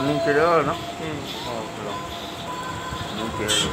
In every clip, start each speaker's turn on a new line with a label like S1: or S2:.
S1: नीचे रहो ना। नीचे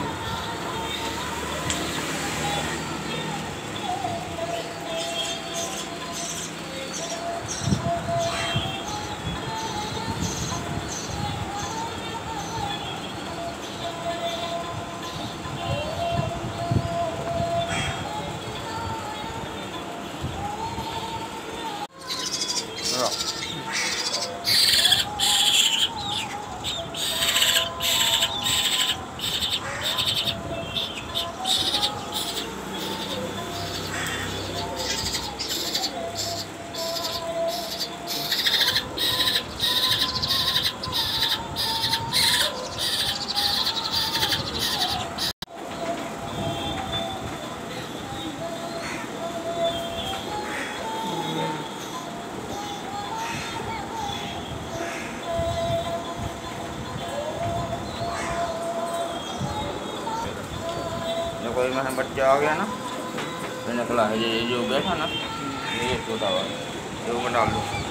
S1: कोई में बच्चा आ गया ना, तो निकला है ये जो बैठा ना, ये छोटा वाला, तो वो डाल दो।